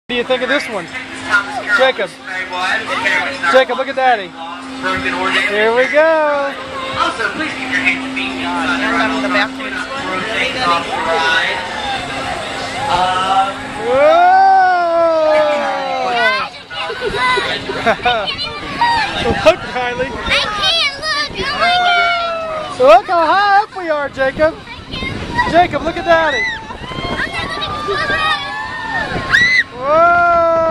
What do you think of this one? Jacob. Jacob, look at Daddy. Here we go. Also, please keep your hands and feet on the bathroom. Look, Kylie. I can't look. Oh my God. Look how high up we are, Jacob. Jacob, look at Daddy. Whoa!